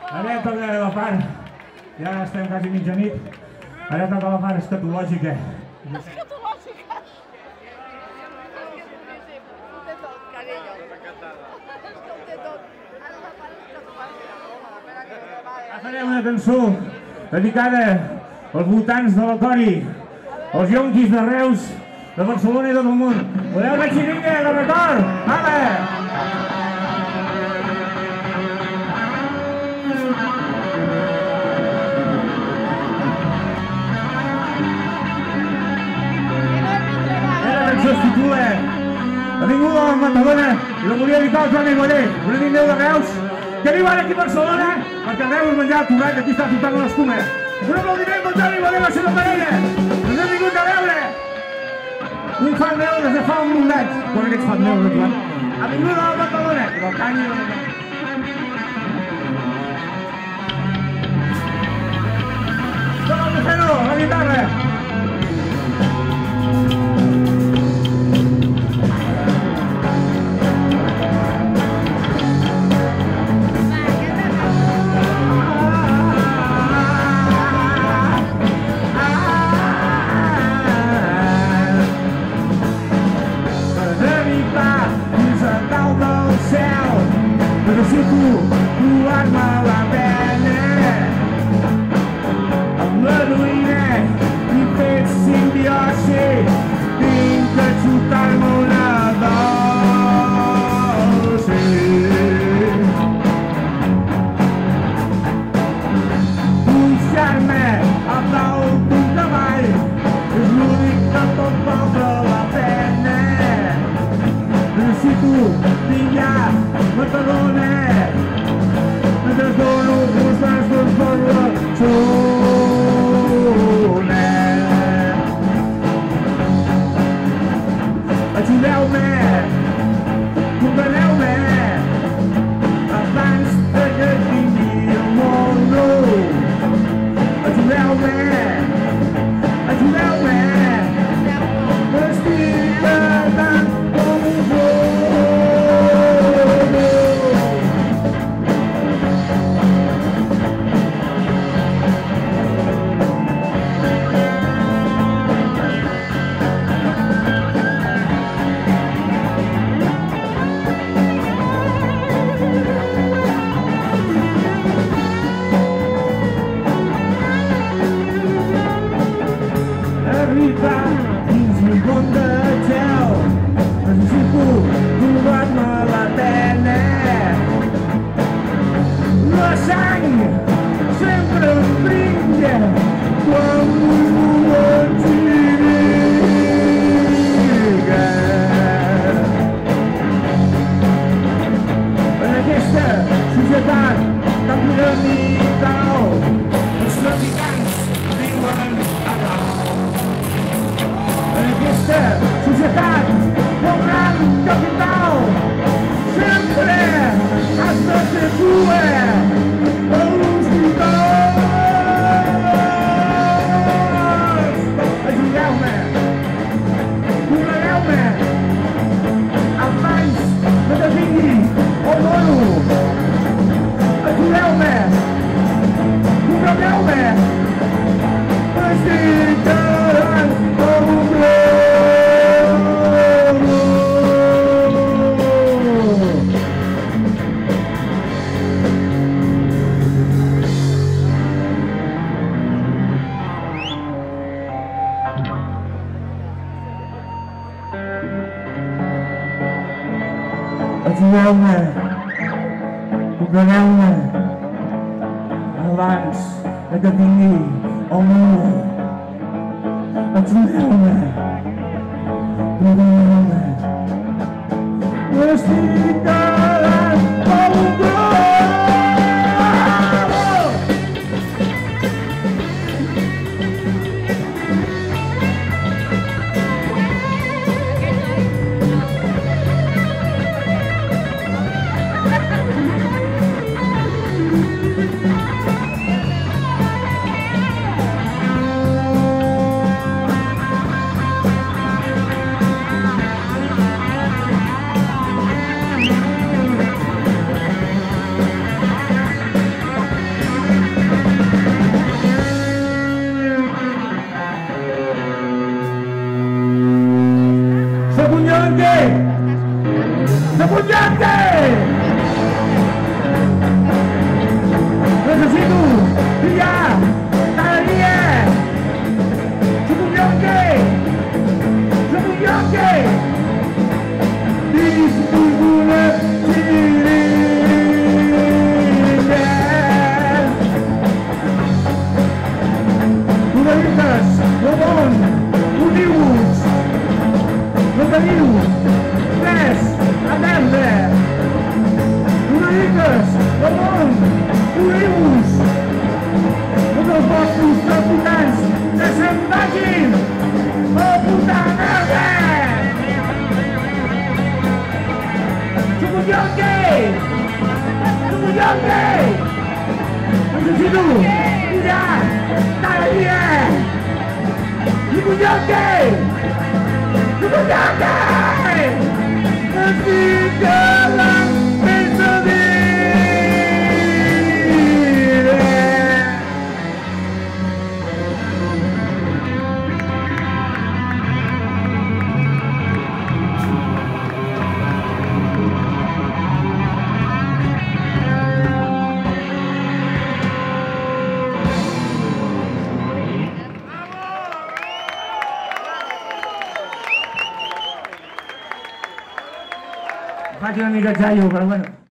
Ara toca la part, ja estem quasi mitjanit, ara toca la part escatològica. Escatològica? Té tot, carinyo. Té tot. Ara la part escatològica. Ara farem una cançó dedicada als voltants de la Cori, als yonquis de Reus, de Barcelona i de tot el món. Voleu una xiringa de record? Vale! Es titula Avinguda a la Matadona i la volia dedicar al Joan Aiguader, un amic meu de Reus que viu ara aquí a Barcelona perquè a Reus menjar torrat, aquí està total l'escuma. Un aplaudiment pel Joan Aiguader i la seva parella, ens hem vingut a veure un fan meu des de fa un munt d'anys, quan aquests fan meus, naturalment. Avinguda a la Matadona i del Cany i de la Matadona. Toma el Lucero, la guitarra. Necessito trobar-me la pena amb l'heroïna i fet simbiosi tinc de xutar-me una dosi. Pujar-me a dalt d'un cavall és l'únic que pot valdre la pena. Necessito pillar Matadona, mentre dono uns passos per la zona. Ajudeu-me, compreu-me, abans que tingui el món nou. Ajudeu-me, ajudeu-me, estic quedant com un flor. Dins un món de gel necessito trobar-me la pena. La sang sempre em brinda quan m'ho enxiriga. En aquesta societat tan piramidal els traficants viuen a dalt. En aquesta societat del gran capital sempre has de fer cua a l'hospital. Ajudeu-me, cobreu-me abans que devingui el mono. Ajudeu-me, cobreu-me, estic quedant com un ajudeu-me, compreu-me abans que tingui el món. Ajudeu-me, compreu-me, estic quedant com un globo. món, obliu-vos tots els vostres traficants que se'n vagin a la puta merda! Som un yonque! Necesito mirar cada día. ¡Yonque! Así que la pesadilla. Faig una mica de xallo, però bueno.